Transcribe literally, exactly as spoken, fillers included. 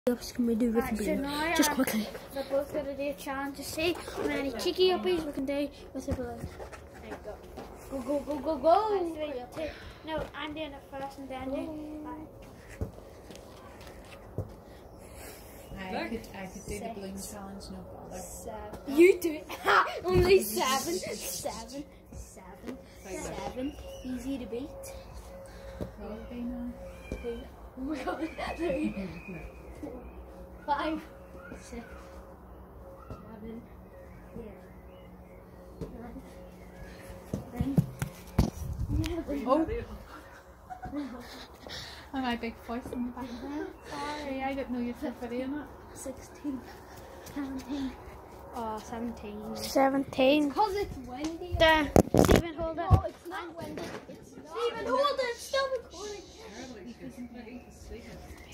What can we do with the balloon? Just quickly. We're both going to do a challenge to see how many cheeky uppies we can do with the balloon. There you go. Go, go, go, go, go. Three, two. No, I'm doing it first and then you. I could, I could do the balloon challenge, no bother. Seven. You do it. Only seven. Seven. Seven. Seven. Easy to beat. Probably now. Two. Oh my god. Three. Four. Five. Six. Seven. Eight. Nine. Ten. Oh! And my big voice in the back there. Sorry, I didn't know you'd put video in it. Sixteen. Seventeen. Oh, seventeen. Seventeen. Because it's windy. There. Stephen, hold it. No, it's not windy. It's not. Stephen, hold it. It's still recording.